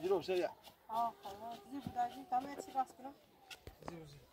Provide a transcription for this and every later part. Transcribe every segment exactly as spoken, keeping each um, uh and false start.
جلو سريع. اه خلاص زي بداجي تمام تسي راس كده. زي زي.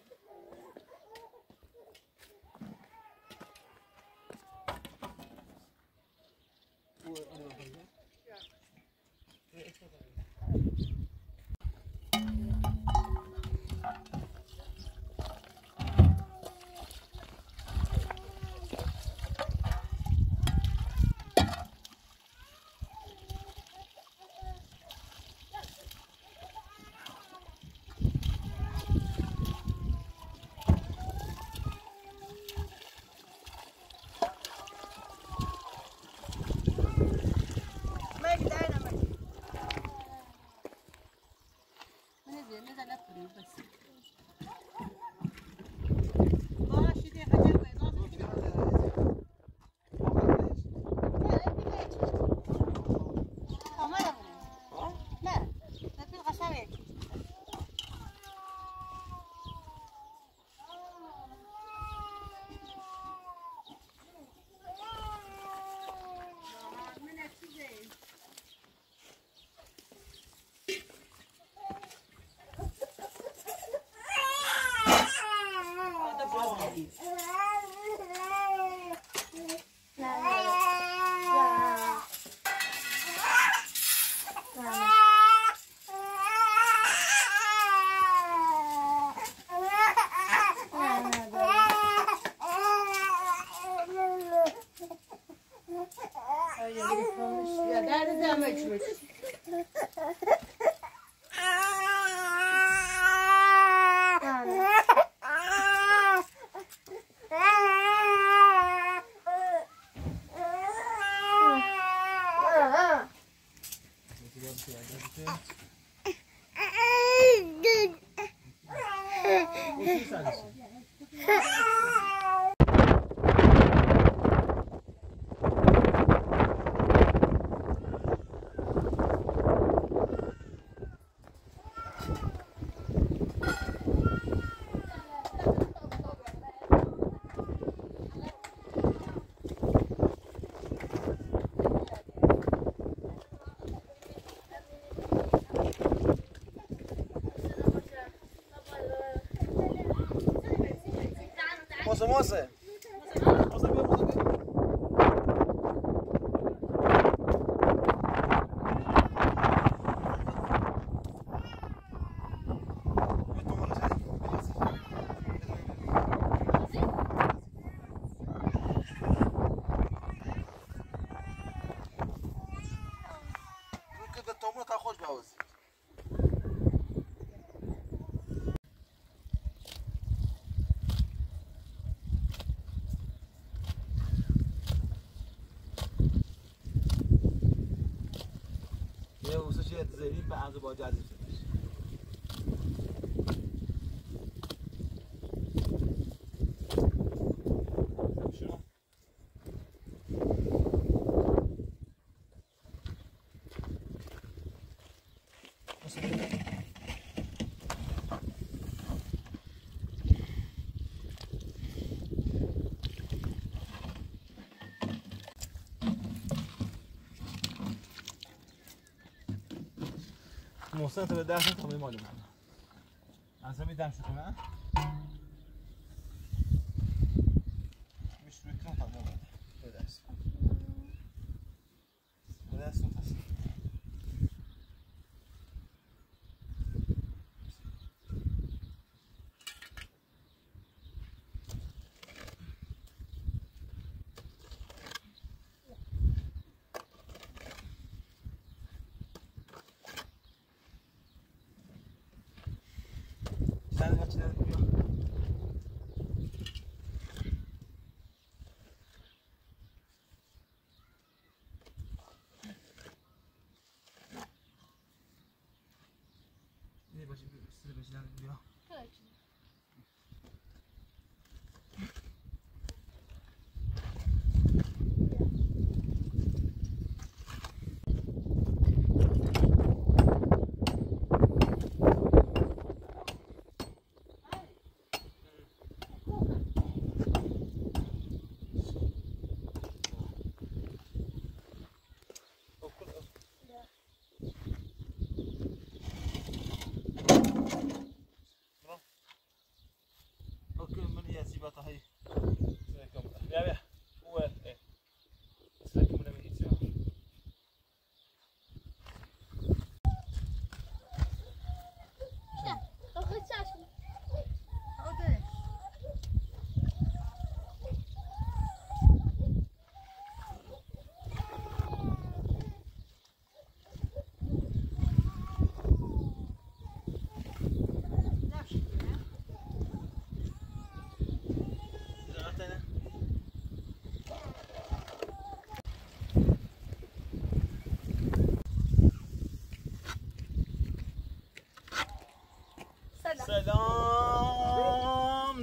Ja, daar is dan met je. موسى موسى موسى بيه موسى بيه كده التومه تاخذ باوز يا وسجيت زين بعد باجي عزيز موسى انت بدأت تطلع معلومة أنا سمي دام شو كمان مش بكرة طبعا بدأت بدأت نتصل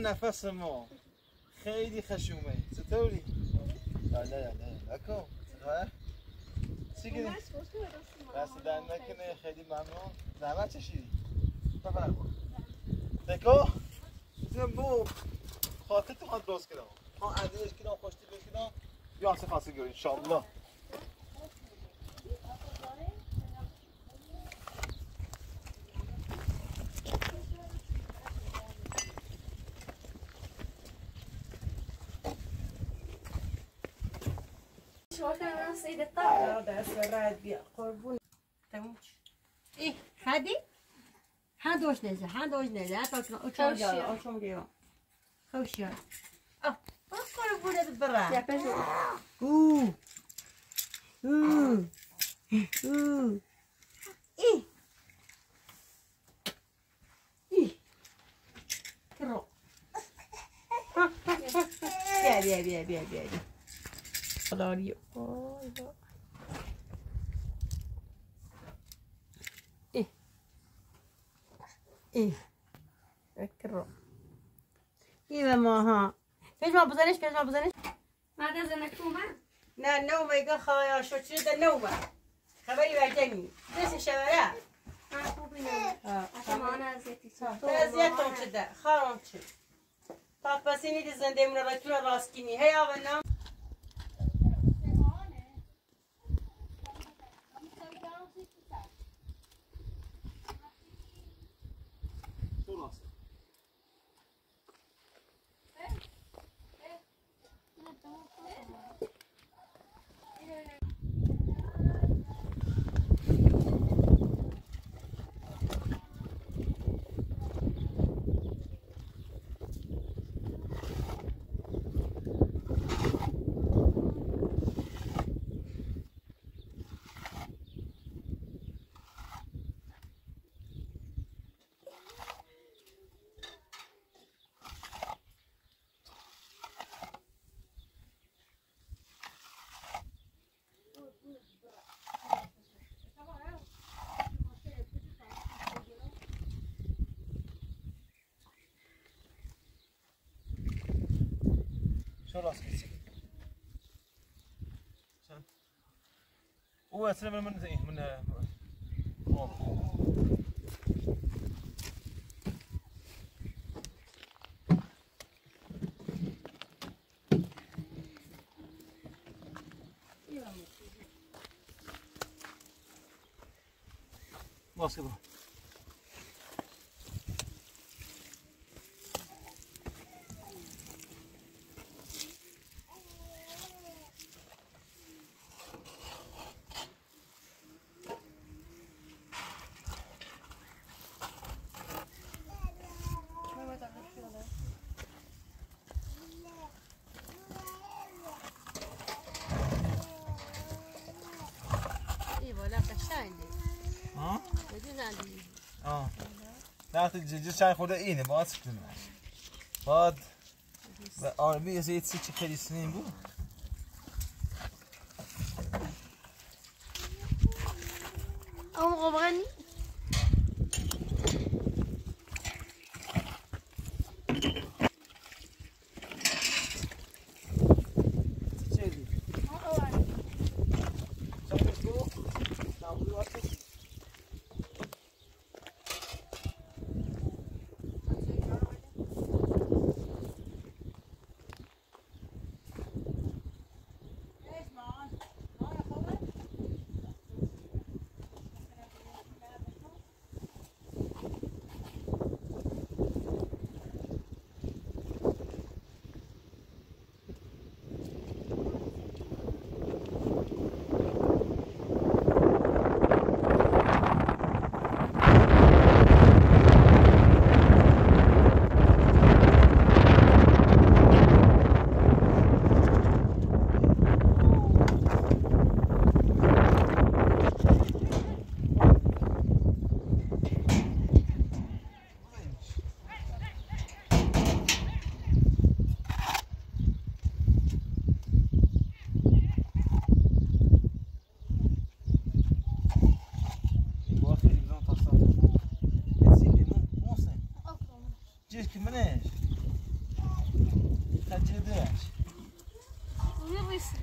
نفس ما خیلی خشومه. چطوری؟ لا لا لا اکو چطوره؟ چی گیری؟ دست در نکنه خیلی ممنون. زحمت چشیدی؟ بفرما. دکو؟ بزنم بو خاطر تو خواهد باز کنم. ها عدیش کنم خوشتی بکنم. یا همسه خاصی گریم انشالله. شوكة سيد الطاقة هذا سراد بيا قربون تموش إيه هادي هادوش نزل هادوش نزل هاتوش أشوم جالا أشوم جالا خوشيا أه قربون هذا برا يا بشو أوه أوه أوه إيه إيه كرو بيا بيا بيا بيا بيا داری وای وای ای ای اکرو ایو ماها پیش ما بزنش پیش ما بزنش بعد از نکومه نه نو میگه خواهی شد چیز ده نومه خبری برجنی دست شوره من خوبی نمید اشمان ازیتی ازیتون شده خارم شد تا پسی نیدی زنده من را تو راست کنی هی آب نام شو راسك؟ هو أصلا من من زين من ماسك بقى ها؟ اه تحت الجيش شاي خورده اینه باید سکنه باید و آرمی از یه چی خیلی سنین بود او مغبغني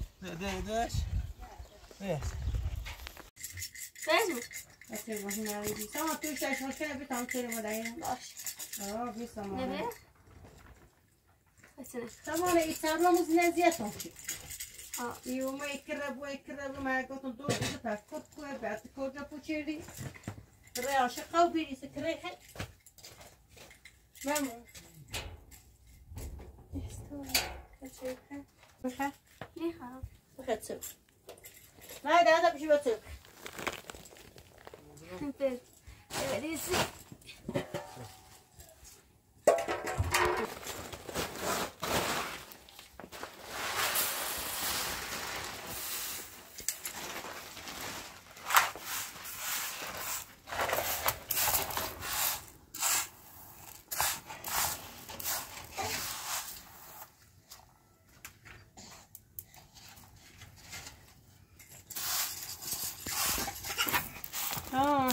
ده ده داش ايه لازم اصير هنا عادي سما توش ايش مشكله بتعمل كده مدعيه باش اه في سما نبي بس سما لا يتسرلو مزنازيتهم اه يوم يكرب ويكرب ما يقطن دور تاكل كوي بعد كوجا بوشيري ريا شقاو بيري سكري حي ماما بخا ليه خلاص بخا تسوي ما هذا هذا بشي بتسوي انت ريسي اه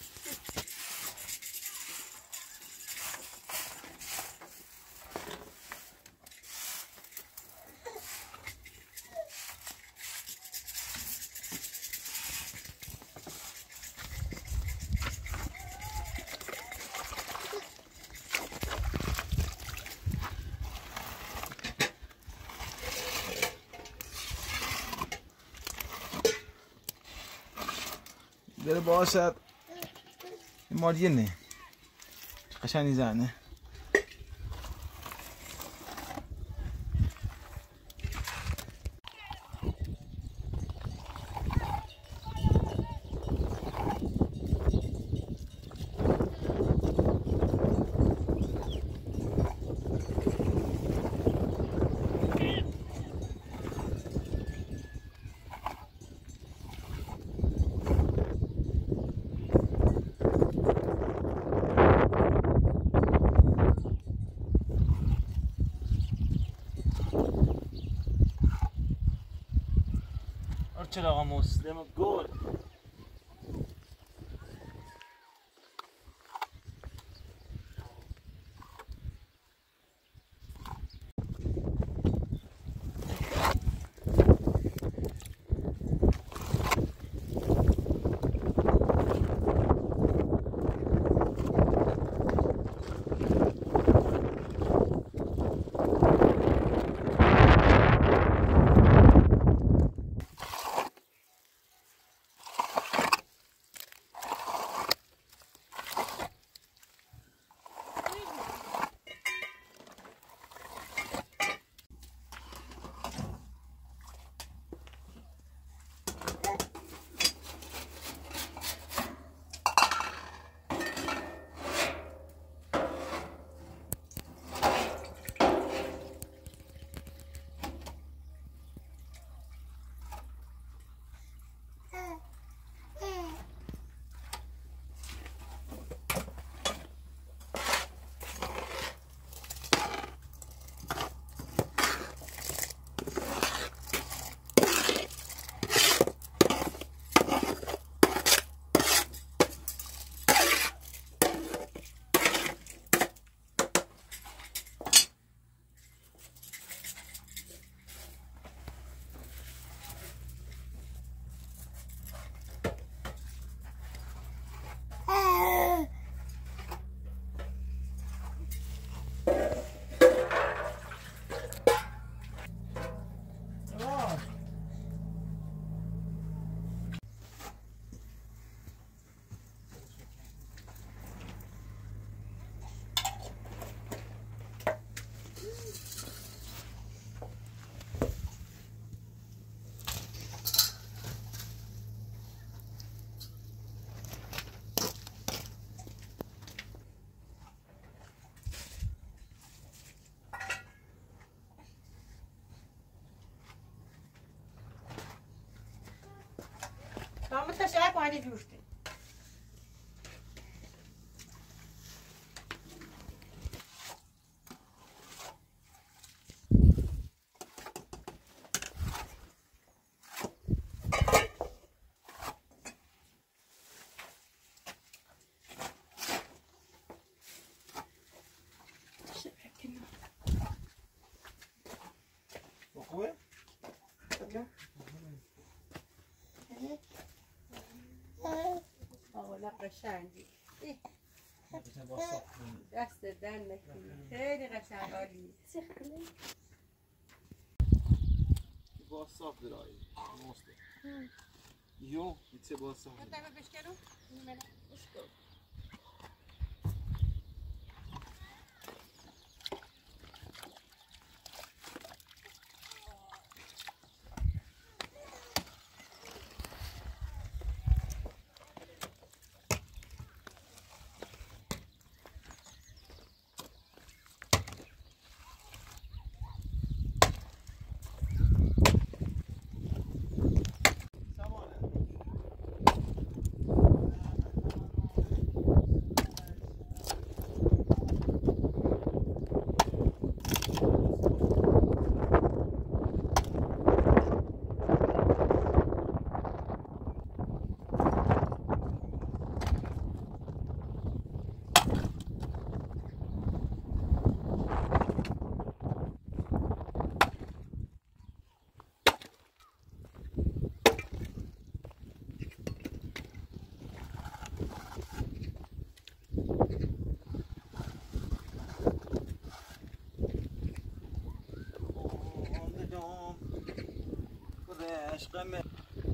داره باشد این ماریه نه قشنگی زنه چرا مسلم گل Tam taşak var ne düştü. خوبه؟ Tabii. آقا قشنگی دست در نکنی خیلی قشنگ عالی با صاف درایی موسته یو ایتse با صاف عشقم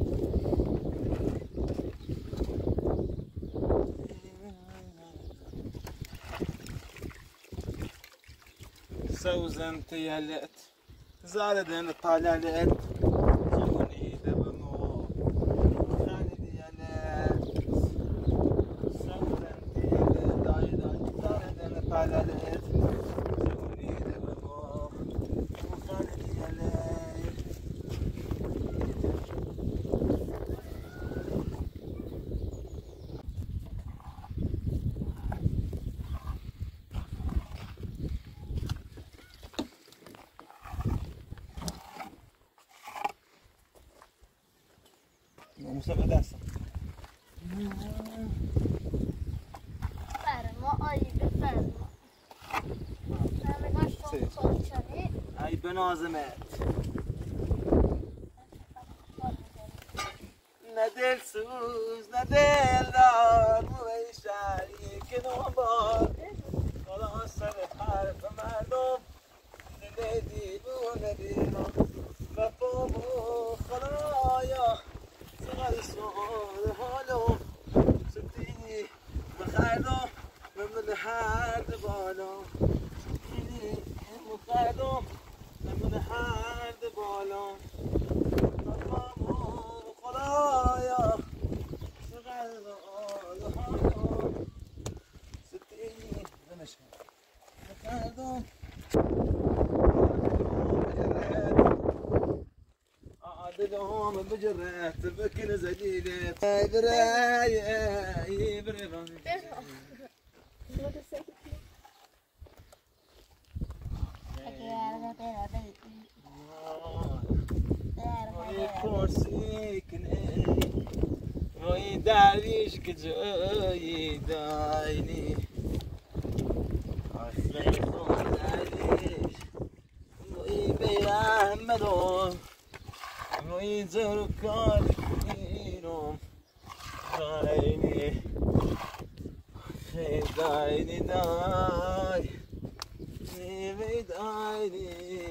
سوزن تيالت زالدن طالالت جوني دبمو خاني ديالت سوزن تيالت داي داي زالدن طالالت جوني دبمو خاني ديالت موسیقی دستم فرما آیی به فرما همگاه شما سالچانه ای بنازمت نه دل سوز نه دل دار موی شهری که نوبار خدا سر حرف مردم دل دیوونه دیرم بفامو خدایا چقدر سوال حالم ستینی مخردم من هر بالا ستینی مخردم من هر بالا بفامو خدایا چقدر سوال حالم ستینی مخردم دلهم بجرات بكن زليلة براي براي كرسي كني وي داريش كجاي دايني عفري داريش وي بيعملون ويزور كارينهم دايني دايني داي نيمي دايني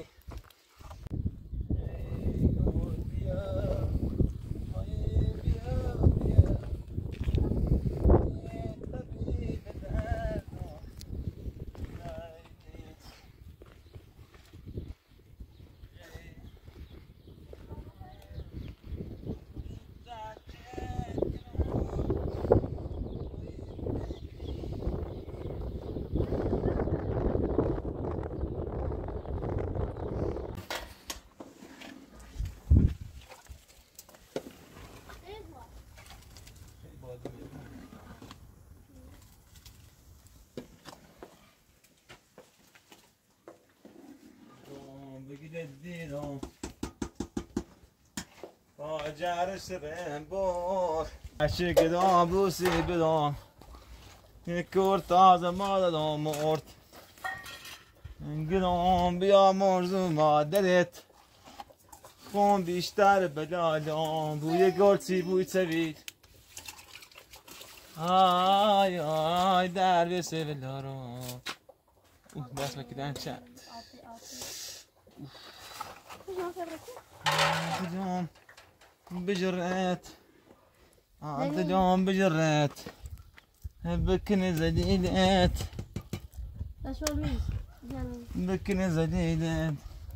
دیدم با جرش بور عشق دام بوسی بدم یک کور تازه مادرم مرد گرام بیا مرزو مادرت خون بیشتر بدالان بوی گلچی بوی سوید آی آی در بسه بلاران اوه دست بکیدن چند دلم بجرأت دلم بجرأت بكني زليلات ايش هو الميز؟ بكني زليلات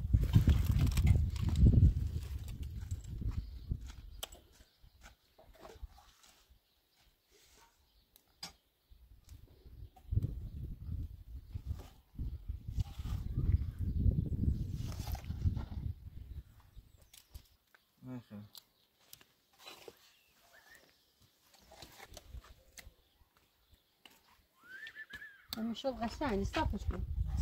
ماشي المشروب غشان يستوقف شوي.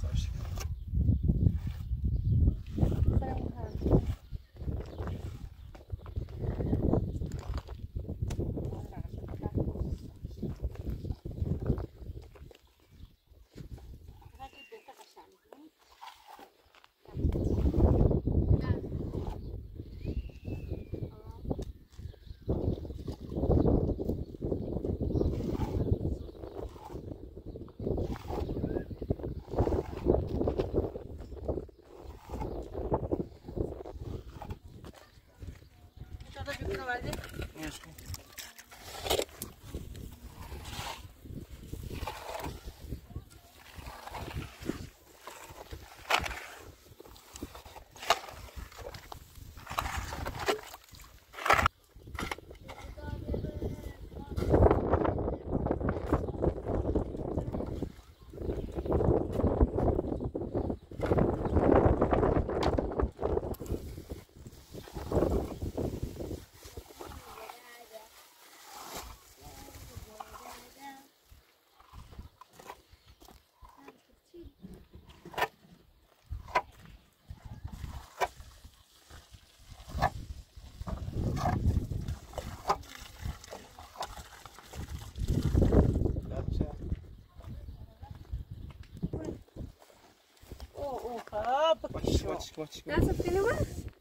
Watch, watch, watch. ناس السينما؟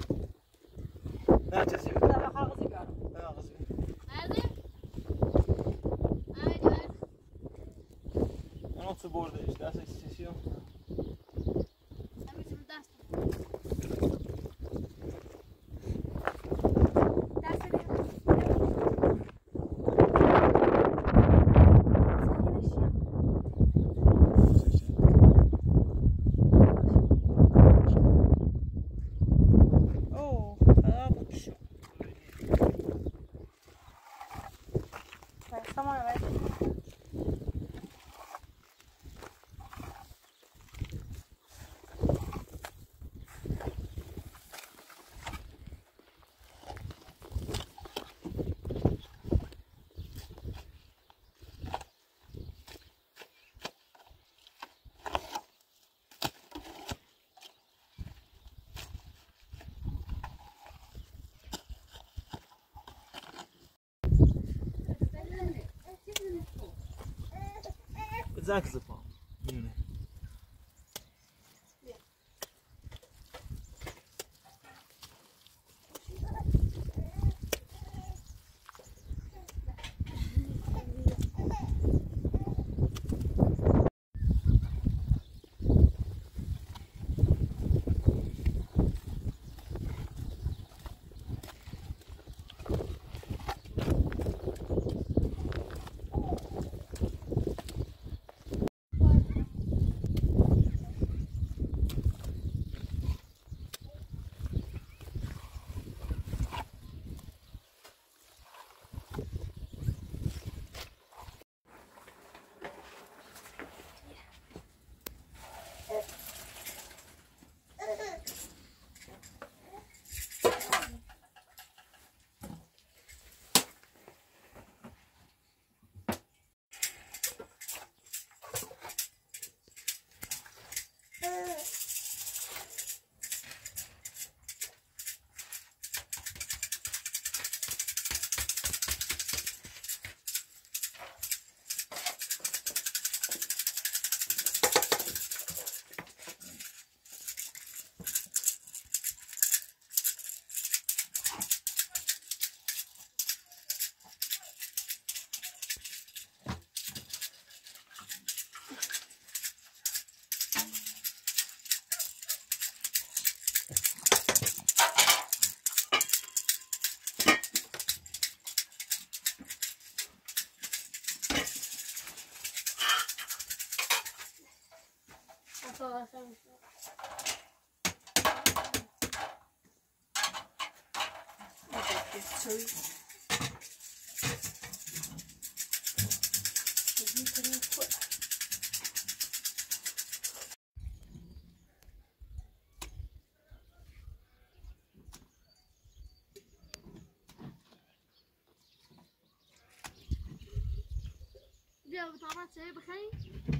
لا جزيرة. لا خاغ سيجارة. لا غزيرة. هذا؟ هذا. أنا تصبور ده إيش ده سيسيو. أنا مش مدرسة. Zak zıplam. Yine. بیا بطارات سعي بخير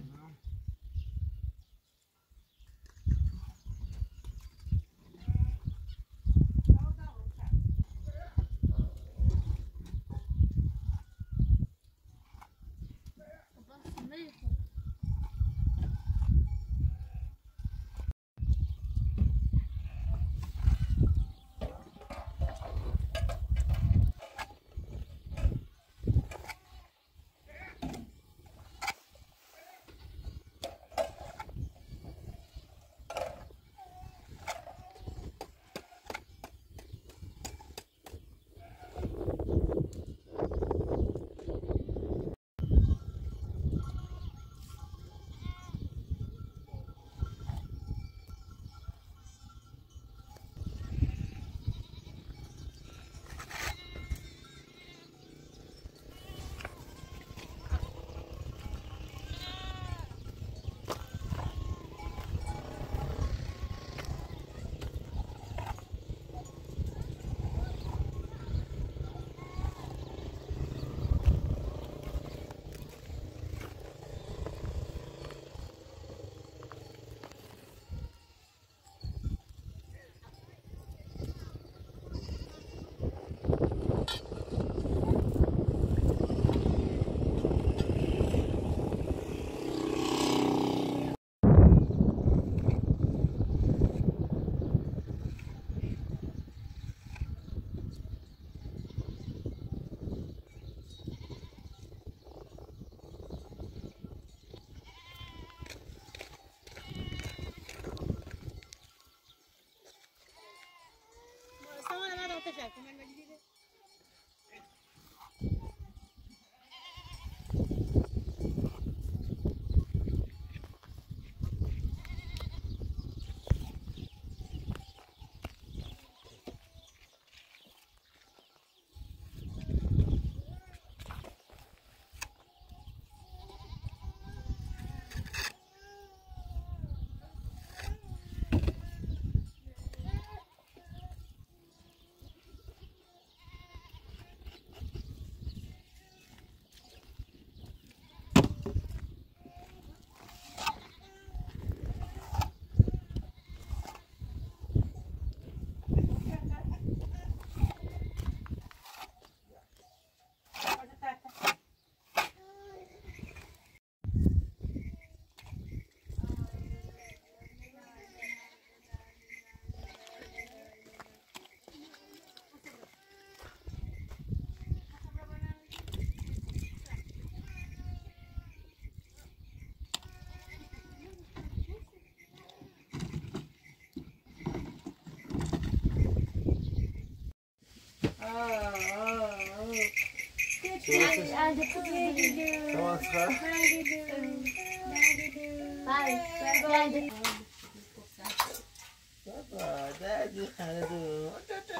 بابا دادی خندو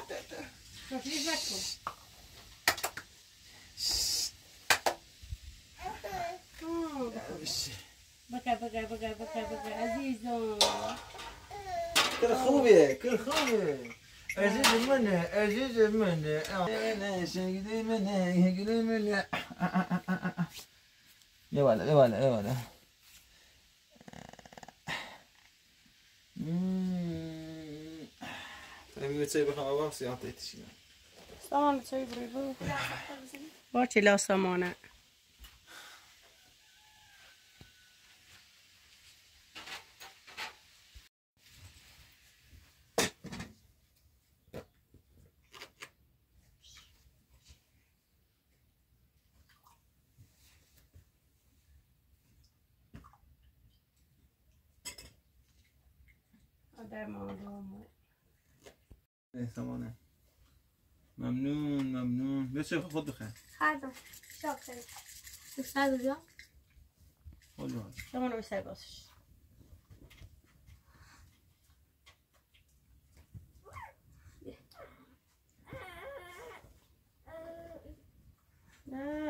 بقى بقى بقى بقى بقى عزيزو كل خوبي كل خوبي عزيز منه عزيز منه انا شقدي منه يقدي منه يا ولا يا ولا يا ولا فهمي بتسوي بخم أباس يعطيك شيء سامان بتسوي بريبو باچه لا سامانه در مادام ايه سامانه ممنون ممنون بس شوف خذ خير هذا شوف خير بس هذا جا خذ هذا شما رو بسر باسش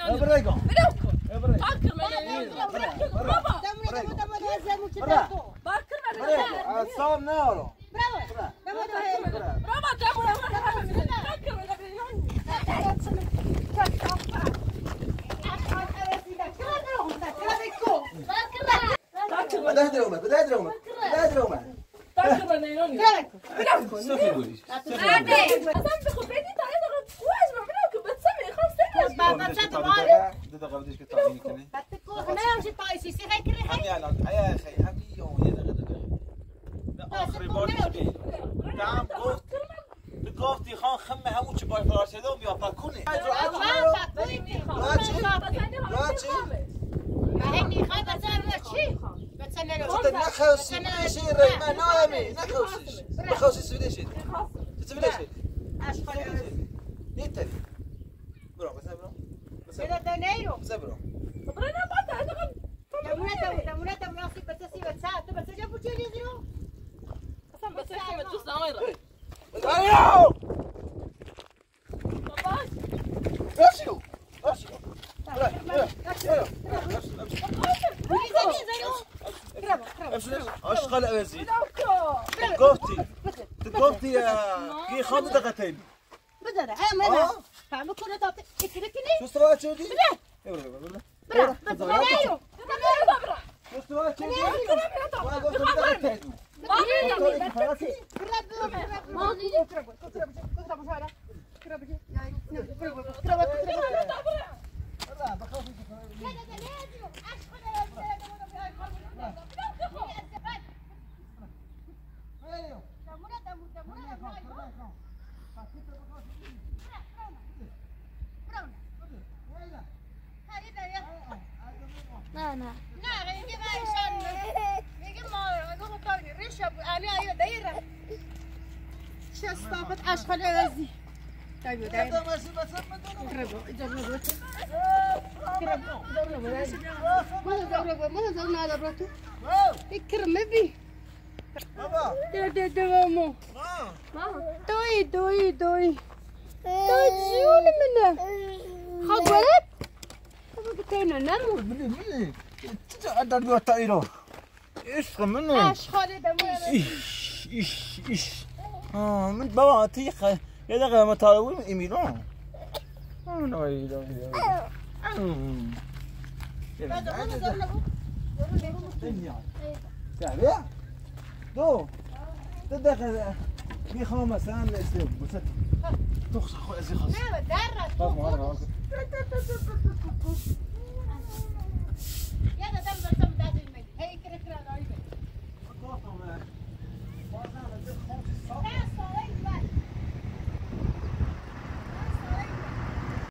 مليون بريقو بلوكو بريقو باكر مليون بابا دمو دمو دمو هزمو تبعتو باكر بريقو مليون صار نارو برافو دمو دمو بابا دمو باكر مليون بدأ درومه بدأ درومه بدأ درومه باكر مليون بلوكو سوفي قولي عادي اصلا بخبرتي تعالى واش بلوكو بتسمي خمسة بابا تصدق معايا ده غاديش كتعطيني كني باتكو هنا مشي طايسي سي هيك ريحه حمي على يا اخي حمي يوم يا غدا لا اخر بورد شبيه تعال قفت قفتي خان خمه همو چه باي فراش دو بیا پاکونی هني خايف ازعل شيء بتسنى له انت نخوسي شيء ريما نامي نخوسي نخوسي سفليش سفليش اشقى نيتري برو بس برو بس كده دنيرو بس برو صبرنا بعد هذا دمونة دمونة دمونة سي بتسي بتساعد بس جابوا شيء يزرو اصلا بس هيك ما تجوز عميرة ايوه بابا راسيو راسيو اشغل اوزي قفتي قفتي كي خمس دقيقتين بدر انا فاهمه كل ده تكركني شو استوى تشودي برا بس دنيرو شو استوى تشودي ما قلت دقيقتين لا لا لا يجي ما يشان يجي ما يقول طاري ريشه عليها هي دايره شو استفدت اشخال عزي طيب دايره قربوا جربوا ما جربوا ما زلنا على براتو يكرم بي بابا ده ده ده مو ما دوي دوي دوي دوي زيون منه خذ ولد كتينا نمو مني مني تتعدى بيوتا ايرو ايش منه اش خالد مو ايش ايش ايش اه من بابا تيخ يا دغه ما تاوي ايميرون انا ايرو تعبيا دو تدخل في خامس انا اسلم بس تخش اخو ازي خاص لا درت طب ما